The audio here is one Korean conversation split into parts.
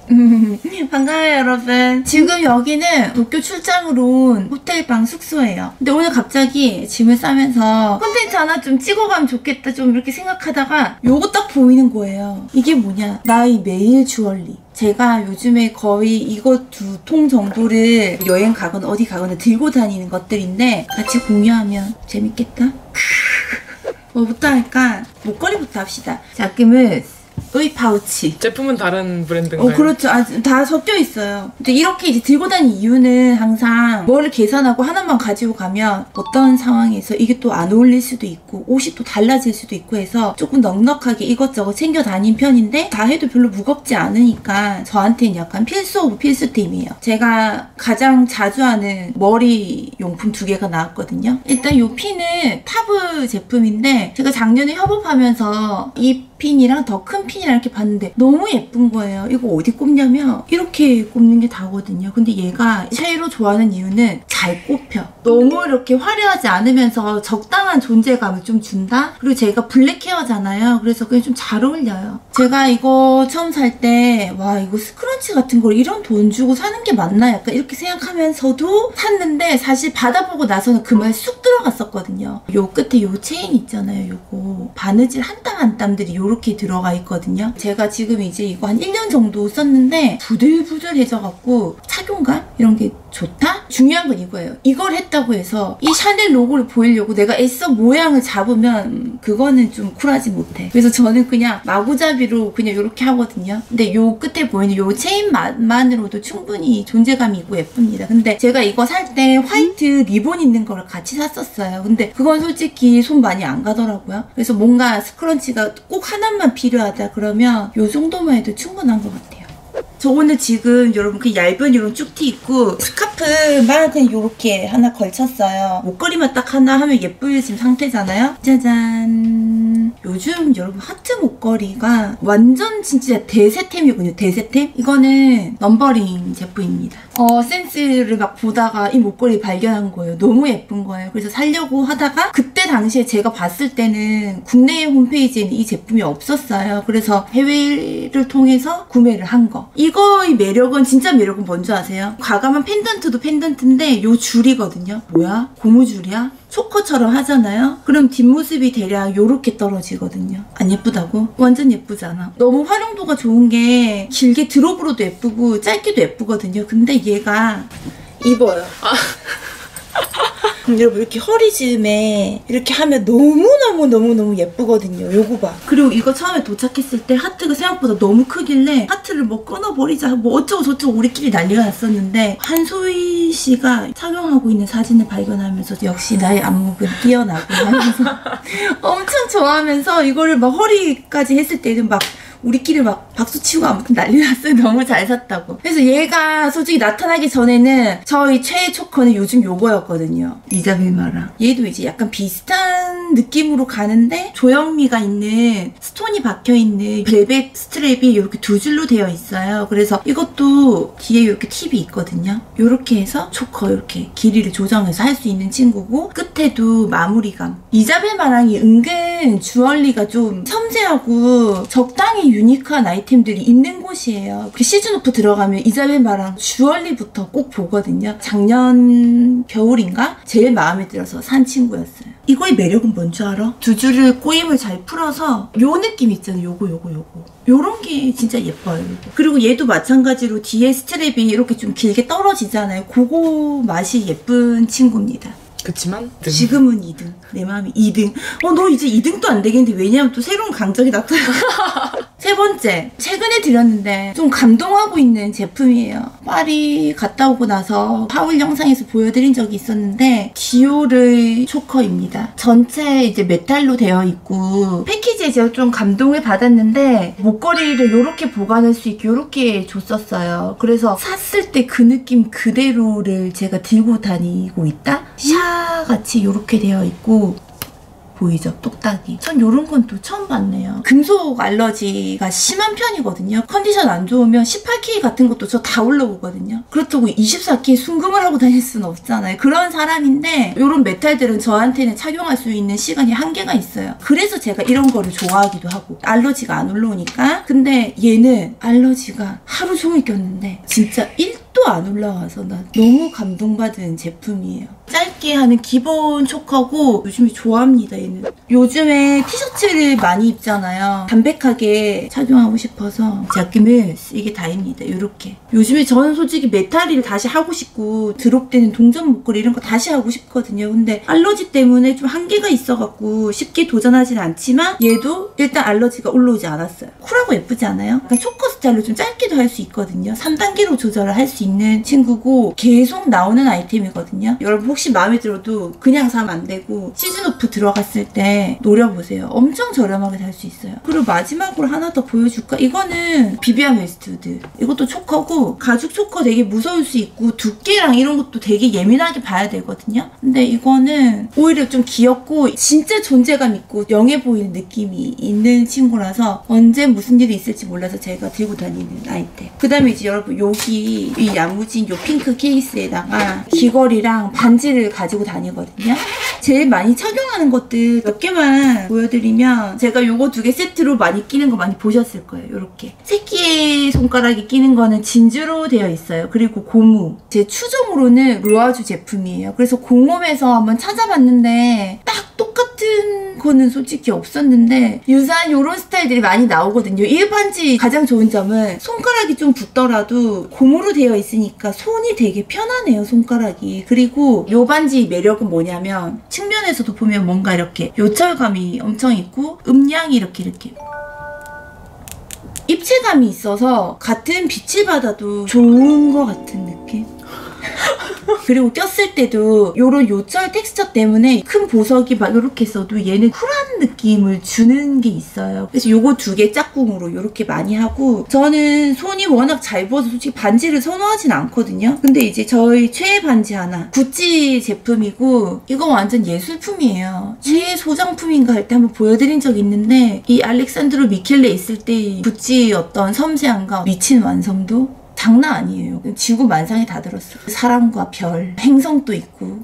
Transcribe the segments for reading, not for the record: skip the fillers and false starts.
반가워요 여러분. 지금 여기는 도쿄 출장으로 온 호텔방 숙소예요. 근데 오늘 갑자기 짐을 싸면서 콘텐츠 하나 좀 찍어가면 좋겠다 좀 이렇게 생각하다가 요거 딱 보이는 거예요. 이게 뭐냐, 나의 매일 주얼리. 제가 요즘에 거의 이거 2통 정도를 여행 가거나 어디 가거나 들고 다니는 것들인데 같이 공유하면 재밌겠다? 뭐부터 할까? 목걸이부터 합시다. 자크무스 의 파우치. 제품은 다른 브랜드인가요? 그렇죠. 다 섞여 있어요. 근데 이렇게 이제 들고 다니는 이유는 항상 뭐를 계산하고 하나만 가지고 가면 어떤 상황에서 이게 또 안 어울릴 수도 있고 옷이 또 달라질 수도 있고 해서 조금 넉넉하게 이것저것 챙겨 다닌 편인데 다 해도 별로 무겁지 않으니까 저한테는 약간 필수 오브 필수템이에요. 제가 가장 자주 하는 머리 용품 2개가 나왔거든요. 일단 이 핀은 타브 제품인데 제가 작년에 협업하면서 이 핀이랑 더 큰 핀이랑 이렇게 봤는데 너무 예쁜 거예요. 이거 어디 꼽냐면 이렇게 꼽는 게 다거든요. 근데 얘가 쉐이로 좋아하는 이유는 잘 꼽혀. 너무 이렇게 화려하지 않으면서 적당한 존재감을 좀 준다? 그리고 제가 블랙 헤어잖아요. 그래서 그게 좀 잘 어울려요. 제가 이거 처음 살 때 와 이거 스크런치 같은 걸 이런 돈 주고 사는 게 맞나? 약간 이렇게 생각하면서도 샀는데 사실 받아보고 나서는 그 말 쑥 들어갔었거든요. 요 끝에 요 체인 있잖아요. 요거 바느질 한 땀 한 땀들이 요렇게 들어가 있거든요. 제가 지금 이제 이거 한 1년 정도 썼는데 부들부들해져갖고 착용감? 이런 게 좋다? 중요한 건 이거예요. 이걸 했다고 해서 이 샤넬 로고를 보이려고 내가 애써 모양을 잡으면 그거는 좀 쿨하지 못해. 그래서 저는 그냥 마구잡이로 그냥 이렇게 하거든요. 근데 요 끝에 보이는 요 체인만으로도 충분히 존재감이 있고 예쁩니다. 근데 제가 이거 살 때 화이트 리본 있는 거를 같이 샀었어요. 근데 그건 솔직히 손 많이 안 가더라고요. 그래서 뭔가 스크런치가 꼭 하나만 필요하다 그러면 요 정도만 해도 충분한 것 같아요. 저 오늘 지금 여러분 그 얇은 이런 쭉티 있고 스카프만 그냥 요렇게 하나 걸쳤어요. 목걸이만 딱 하나 하면 예쁠 지금 상태잖아요. 짜잔. 요즘 여러분 하트 목걸이가 완전 진짜 대세템이군요. 대세템? 이거는 넘버링 제품입니다. 센스를 막 보다가 이 목걸이 발견한 거예요. 너무 예쁜 거예요. 그래서 사려고 하다가 그때 당시에 제가 봤을 때는 국내 홈페이지에는 이 제품이 없었어요. 그래서 해외를 통해서 구매를 한 거. 이거의 매력은 진짜 매력은 뭔지 아세요? 과감한 펜던트도 펜던트인데 요 줄이거든요. 뭐야? 고무줄이야? 초커처럼 하잖아요? 그럼 뒷모습이 대략 요렇게 떨어지거든요. 안 예쁘다고? 완전 예쁘잖아. 너무 활용도가 좋은 게 길게 드롭으로도 예쁘고 짧게도 예쁘거든요. 근데 얘가 입어요. 여러분 이렇게 허리즈음에 이렇게 하면 너무너무 예쁘거든요. 요거 봐. 그리고 이거 처음에 도착했을 때 하트가 생각보다 너무 크길래 하트를 뭐 끊어버리자 뭐 어쩌고 저쩌고 우리끼리 난리가 났었는데 한소희 씨가 착용하고 있는 사진을 발견하면서 역시 나의 안목은 뛰어나고 하면서 엄청 좋아하면서 이거를 막 허리까지 했을 때는 막 우리끼리 막 박수치고 아무튼 난리 났어요. 너무 잘 샀다고. 그래서 얘가 솔직히 나타나기 전에는 저희 최애 초커는 요즘 요거였거든요. 이자벨마랑. 얘도 이제 약간 비슷한 느낌으로 가는데 조형미가 있는 스톤이 박혀있는 벨벳 스트랩이 이렇게 2줄로 되어 있어요. 그래서 이것도 뒤에 이렇게 팁이 있거든요. 이렇게 해서 초커 이렇게 길이를 조정해서 할 수 있는 친구고 끝에도 마무리감. 이자벨마랑이 은근 주얼리가 좀 섬세하고 적당히 유니크한 아이템들이 있는 곳이에요. 시즌5 들어가면 이자벨마랑 주얼리부터 꼭 보거든요. 작년 겨울인가? 제일 마음에 들어서 산 친구였어요. 이거의 매력은 뭔지 알아? 2줄을 꼬임을 잘 풀어서 요 느낌 있잖아요. 요거 요런 게 진짜 예뻐요. 요거. 그리고 얘도 마찬가지로 뒤에 스트랩이 이렇게 좀 길게 떨어지잖아요. 그거 맛이 예쁜 친구입니다. 그치만 지금은 2등. 내 마음이 2등. 너 이제 2등도 안 되겠는데 왜냐면 또 새로운 강적이 나타나. 세 번째, 최근에 드렸는데 좀 감동하고 있는 제품이에요. 파리 갔다 오고 나서 하울 영상에서 보여드린 적이 있었는데 디올의 초커입니다. 전체 이제 메탈로 되어 있고 패키지에 제가 좀 감동을 받았는데 목걸이를 이렇게 보관할 수 있게 이렇게 줬었어요. 그래서 샀을 때 그 느낌 그대로를 제가 들고 다니고 있다? 샤 같이 이렇게 되어 있고 보이죠? 똑딱이. 전 요런 건 또 처음 봤네요. 금속 알러지가 심한 편이거든요. 컨디션 안 좋으면 18K 같은 것도 저 다 올라오거든요. 그렇다고 24K 순금을 하고 다닐 수는 없잖아요. 그런 사람인데 요런 메탈들은 저한테는 착용할 수 있는 시간이 한계가 있어요. 그래서 제가 이런 거를 좋아하기도 하고 알러지가 안 올라오니까. 근데 얘는 알러지가 하루 종일 꼈는데 진짜 1도 안 올라와서 나 너무 감동받은 제품이에요. 짧게 하는 기본 초커고 요즘에 좋아합니다. 얘는 요즘에 티셔츠를 많이 입잖아요. 담백하게 착용하고 싶어서 제품을 이게 다입니다. 요렇게 요즘에 저는 솔직히 메탈리를 다시 하고 싶고 드롭되는 동전 목걸이 이런 거 다시 하고 싶거든요. 근데 알러지 때문에 좀 한계가 있어갖고 쉽게 도전하진 않지만 얘도 일단 알러지가 올라오지 않았어요. 쿨하고 예쁘지 않아요? 그러니까 초커 스타일로 좀 짧게도 할 수 있거든요. 3단계로 조절을 할 수 있는 친구고 계속 나오는 아이템이거든요. 여러분 혹시 마음에 들어도 그냥 사면 안 되고 시즌오프 들어갔을 때 노려보세요. 엄청 저렴하게 살 수 있어요. 그리고 마지막으로 하나 더 보여줄까? 이거는 비비안 웨스트우드. 이것도 초커고 가죽 초커 되게 무서울 수 있고 두께랑 이런 것도 되게 예민하게 봐야 되거든요. 근데 이거는 오히려 좀 귀엽고 진짜 존재감 있고 영해 보이는 느낌이 있는 친구라서 언제 무슨 일이 있을지 몰라서 제가 들고 다니는 아이템. 그 다음에 이제 여러분 여기 이 야무진 요 핑크 케이스에다가 귀걸이랑 반지를 가지고 다니거든요. 제일 많이 착용하는 것들 몇 개만 보여드리면 제가 요거 2개 세트로 많이 끼는 거 많이 보셨을 거예요. 요렇게 새끼의 손가락에 끼는 거는 진주로 되어 있어요. 그리고 고무. 제 추종으로는 로아주 제품이에요. 그래서 공홈에서 한번 찾아봤는데 딱 똑같은 거는 솔직히 없었는데 유사한 요런 스타일들이 많이 나오거든요. 이 반지 가장 좋은 점은 손가락이 좀 붓더라도 고무로 되어 있으니까 손이 되게 편하네요. 손가락이. 그리고 요 반지 매력은 뭐냐면 측면에서도 보면 뭔가 이렇게 요철감이 엄청 있고 음량이 이렇게 입체감이 있어서 같은 빛을 받아도 좋은 것 같은 느낌? 그리고 꼈을 때도 요런 요철 텍스처 때문에 큰 보석이 막 요렇게 써도 얘는 쿨한 느낌을 주는 게 있어요. 그래서 요거 2개 짝꿍으로 요렇게 많이 하고 저는 손이 워낙 잘 부어서 솔직히 반지를 선호하진 않거든요. 근데 이제 저희 최애 반지 하나 구찌 제품이고 이거 완전 예술품이에요. 최애 소장품인가 할 때 한번 보여드린 적이 있는데 이 알렉산드로 미켈레 있을 때 구찌의 어떤 섬세함과 미친 완성도 장난 아니에요. 지구 만상에 다 들었어. 사람과 별, 행성도 있고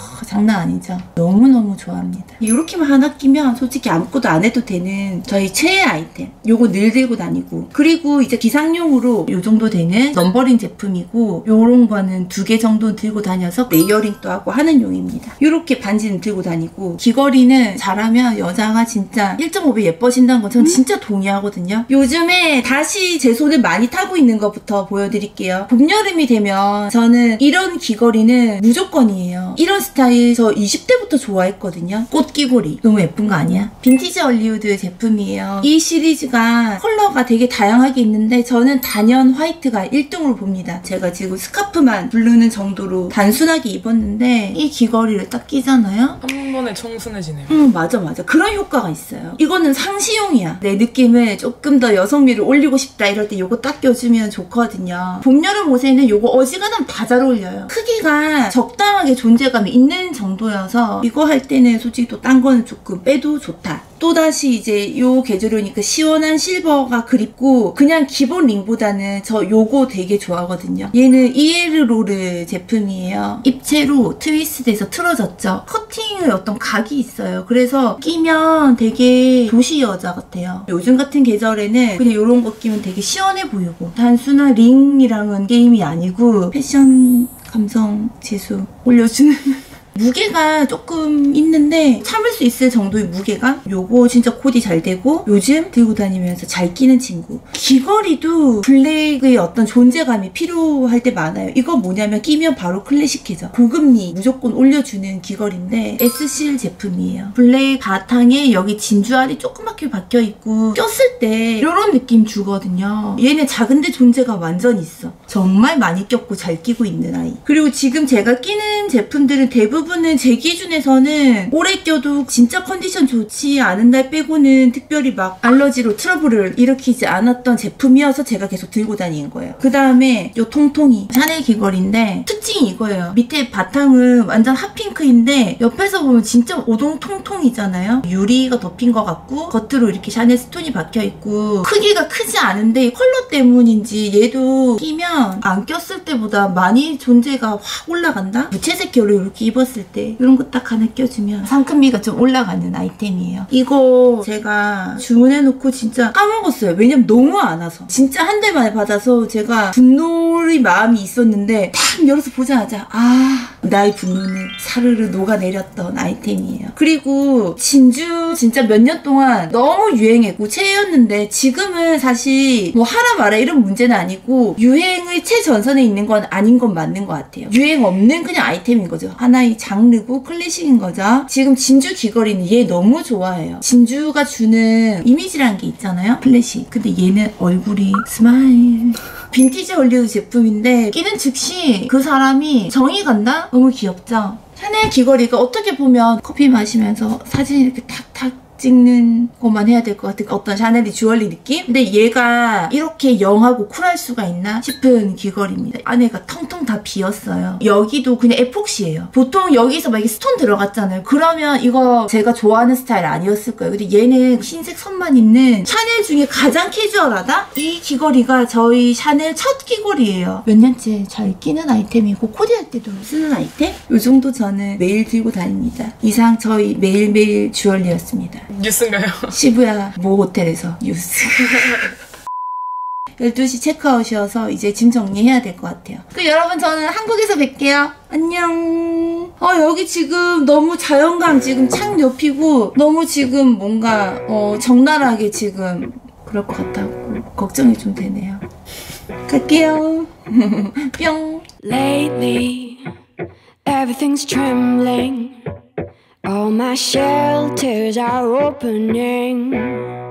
장난 아니죠. 너무너무 좋아합니다. 이렇게만 하나 끼면 솔직히 아무것도 안 해도 되는 저희 최애 아이템. 요거 늘 들고 다니고 그리고 이제 기상용으로 요 정도 되는 넘버링 제품이고 요런 거는 2개 정도 들고 다녀서 레이어링도 하고 하는 용입니다. 요렇게 반지는 들고 다니고 귀걸이는 잘하면 여자가 진짜 1.5배 예뻐진다는 건 저는 진짜 동의하거든요. 요즘에 다시 제 손을 많이 타고 있는 것부터 보여드릴게요. 봄, 여름이 되면 저는 이런 귀걸이는 무조건이에요. 이런 스타일 저 20대부터 좋아했거든요. 꽃귀걸이 너무 예쁜 거 아니야? 빈티지 얼리우드 제품이에요. 이 시리즈가 컬러가 되게 다양하게 있는데 저는 단연 화이트가 1등으로 봅니다. 제가 지금 스카프만 부르는 정도로 단순하게 입었는데 이 귀걸이를 딱 끼잖아요? 한 번에 청순해지네요. 맞아. 그런 효과가 있어요. 이거는 상시용이야. 내 느낌을 조금 더 여성미를 올리고 싶다 이럴 때 요거 딱 껴주면 좋거든요. 봄, 여름 옷에는 요거 어지간하면 다 잘 어울려요. 크기가 적당하게 존재감이 있는 정도여서 이거 할 때는 솔직히 또 딴 거는 조금 빼도 좋다. 또다시 이제 요 계절이니까 시원한 실버가 그립고 그냥 기본 링보다는 저 요거 되게 좋아하거든요. 얘는 이에르로르 제품이에요. 입체로 트위스트돼서 틀어졌죠. 커팅의 어떤 각이 있어요. 그래서 끼면 되게 도시 여자 같아요. 요즘 같은 계절에는 그냥 요런 거 끼면 되게 시원해 보이고 단순한 링이랑은 게임이 아니고 패션 감성 지수 올려주는 무게가 조금 있는데 참을 수 있을 정도의 무게가 요거 진짜 코디 잘 되고 요즘 들고 다니면서 잘 끼는 친구. 귀걸이도 블랙의 어떤 존재감이 필요할 때 많아요. 이거 뭐냐면 끼면 바로 클래식해져. 고급미 무조건 올려주는 귀걸이인데 S실 제품이에요. 블랙 바탕에 여기 진주알이 조그맣게 박혀있고 꼈을 때 이런 느낌 주거든요. 얘는 작은데 존재감 완전 있어. 정말 많이 꼈고 잘 끼고 있는 아이. 그리고 지금 제가 끼는 제품들은 대부분 대부분은 제 기준에서는 오래 껴도 진짜 컨디션 좋지 않은 날 빼고는 특별히 막 알러지로 트러블을 일으키지 않았던 제품이어서 제가 계속 들고 다니는 거예요. 그 다음에 요 통통이 샤넬 귀걸이인데 특징이 이거예요. 밑에 바탕은 완전 핫핑크인데 옆에서 보면 진짜 오동통통이잖아요. 유리가 덮인 것 같고 겉으로 이렇게 샤넬 스톤이 박혀있고 크기가 크지 않은데 컬러 때문인지 얘도 끼면 안 꼈을 때보다 많이 존재가 확 올라간다? 무채색 결을 이렇게 입었을 때 이런 거 딱 하나 껴주면 상큼미가 좀 올라가는 아이템이에요. 이거 제가 주문해놓고 진짜 까먹었어요. 왜냐면 너무 안 와서. 진짜 한 달 만에 받아서 제가 분노의 마음이 있었는데 딱 열어서 보자마자 나의 분노는 사르르 녹아내렸던 아이템이에요. 그리고 진주 진짜 몇 년 동안 너무 유행했고 최애였는데 지금은 사실 뭐 하라 마라 이런 문제는 아니고 유행의 최전선에 있는 건 아닌 건 맞는 것 같아요. 유행 없는 그냥 아이템인 거죠. 하나의 장르고 클래식인 거죠. 지금 진주 귀걸이는 얘 너무 좋아해요. 진주가 주는 이미지라는 게 있잖아요. 클래식. 근데 얘는 얼굴이 스마일. 빈티지 헐리우드 제품인데 끼는 즉시 그 사람이 정이 간다? 너무 귀엽죠? 샤넬 귀걸이가 어떻게 보면 커피 마시면서 사진 이렇게 탁탁 찍는 것만 해야 될 것 같은 어떤 샤넬이 주얼리 느낌? 근데 얘가 이렇게 영하고 쿨할 수가 있나 싶은 귀걸이입니다. 안에가 텅텅 다 비었어요. 여기도 그냥 에폭시예요. 보통 여기서 막 이게 스톤 들어갔잖아요. 그러면 이거 제가 좋아하는 스타일 아니었을 거예요. 근데 얘는 흰색 선만 있는 샤넬 중에 가장 캐주얼하다? 이 귀걸이가 저희 샤넬 첫 귀걸이에요. 몇 년째 잘 끼는 아이템이고 코디할 때도 쓰는 아이템? 요 정도 저는 매일 들고 다닙니다. 이상 저희 매일매일 주얼리였습니다. 뉴스인가요? 시부야 모 호텔에서 뉴스. 12시 체크아웃이어서 이제 짐 정리해야 될 것 같아요. 그럼 여러분 저는 한국에서 뵐게요. 안녕. 여기 지금 너무 자연감 지금 창 옆이고 너무 지금 뭔가 적나라하게 지금 그럴 것 같다고 걱정이 좀 되네요. 갈게요. 뿅. Lately, everything's trembling. All my shelters are opening.